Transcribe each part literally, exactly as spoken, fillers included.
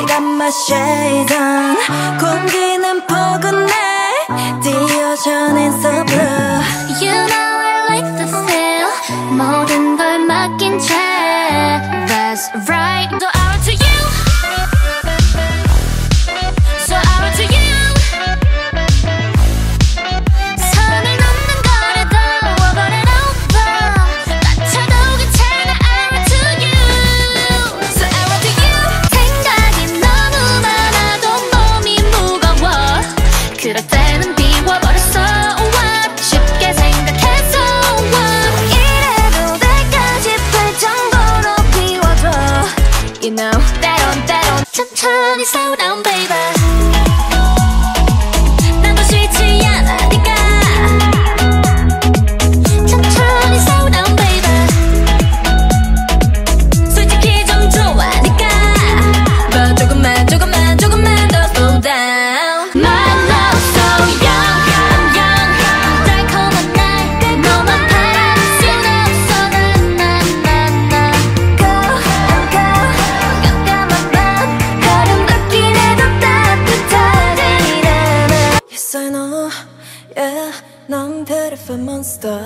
got my shades on. 공기는 포근해 띄어져낸 so blue. You know I like the feel. 모든 걸 맡긴 채. That's right. So out to you. So out to you. 선을 넘는 거라도 over and over. 다쳐도 괜찮아 out to you. So out to you. 생각이 너무 많아도 몸이 무거워. 그럴 때는 비워버렸어. What? 쉽게 생각해서 what? 이래도 될까 싶을 정도로 비워줘. You know that on that on. 천천히 slow down baby. 나도 싫지 않으니까. 천천히 slow down baby. 솔직히 좀 좋아하니까. But 조금만 조금만 조금만 더 slow down. My love so young young. 달콤한 날 너만 바라볼 순 없어. 나나나나. Go go. 깜깜한 밤 바람 닿긴 해도 따뜻하지 않아. Yes I know yeah 넌 beautiful monster.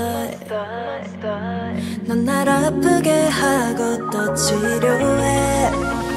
넌 날 아프게 하고 또 치료해.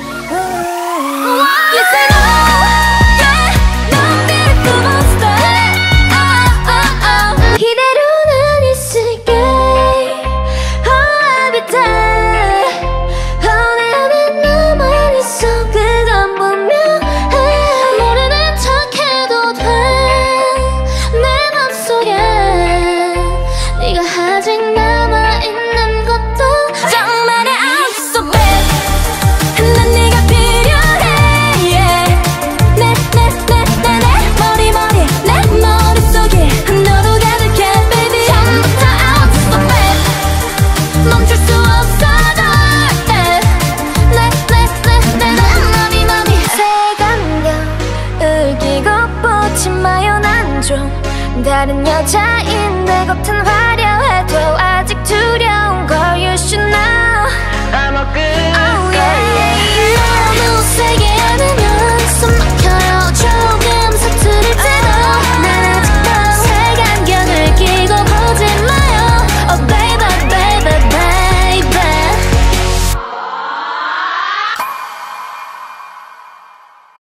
Yes I know yeah 넌 beautiful monster. Oh oh oh. 이대로는 있을게. Oh every day. Oh 내 안에 너만 있어. 그건 분명해. 모르는 척해도 돼. 내 맘속에 네가 아직 남아있는 것도 정말의 I'm so bad. 난 네가 필요해 yeah. 내 내 내 내 내 머리 머리 내 머릿속에 너로 가득해 baby. 처음부터 I'm so bad. 멈출 수 없어 널 내 내 내 내 내 맘이 맘이 색안경 으기고 보지 마요. 난 좀 다른 여자인데 겉은